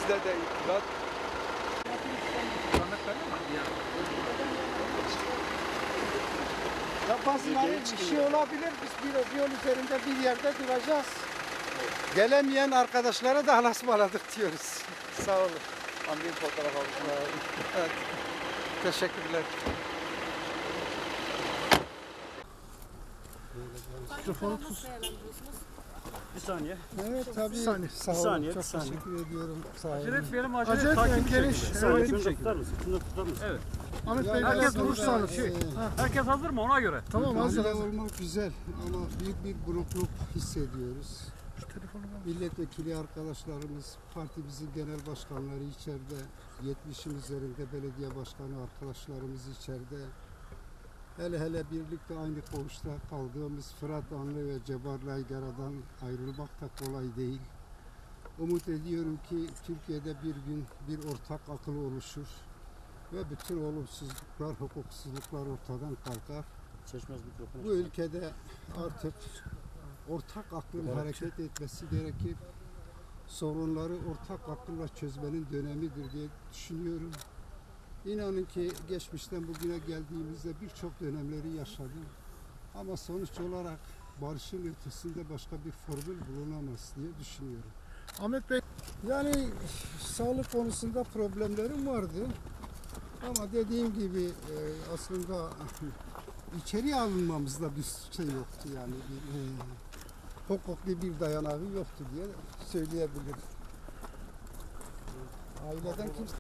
Bizde de itibat. Ya bazıları bir şey olabilir. Biz bir yol üzerinde bir yerde duracağız. Gelemeyen arkadaşlara da Allah'a ısmarladık diyoruz. Sağ olun. Ambil fotoğraf aldım. Evet. Teşekkürler. Mikrofonu tut. Bir saniye. Evet tabii. Sağ olun. saniye, Çok bir saniye. teşekkür ediyorum. Sağ olun. Acele etmeyelim, Acele acele etmeyin, takip geniş. şekilde. Bir saniye. Takip Şunu şekilde. tutar mısın? Şunu tutar mısın? Evet. Ahmet Bey Herkes biraz durursanız burada, Herkes hazır mı ona göre? Tamam hazır. Hazır olmak güzel ama büyük bir burukluk hissediyoruz. Milletvekili arkadaşlarımız, partimizin genel başkanları içeride, 70'in üzerinde belediye başkanı arkadaşlarımız içeride. Hele birlikte aynı koğuşta kaldığımız Fırat Anlı ve Cebar Laygara'dan ayrılmak da kolay değil. Umut ediyorum ki Türkiye'de bir gün bir ortak akıl oluşur ve bütün olumsuzluklar, hukuksuzluklar ortadan kalkar. Seçmez mikrofonu. Bu ülkede artık ortak aklın hareket etmesi gerekir. Sorunları ortak akılla çözmenin dönemidir diye düşünüyorum. İnanın ki geçmişten bugüne geldiğimizde birçok dönemleri yaşadım. Ama sonuç olarak barışın ötesinde başka bir formül bulunamaz diye düşünüyorum. Ahmet Bey. Yani sağlık konusunda problemlerim vardı. Ama dediğim gibi aslında içeriye alınmamızda bir şey yoktu yani. Hukuki bir dayanağı yoktu diye söyleyebilirim. Aileden kimse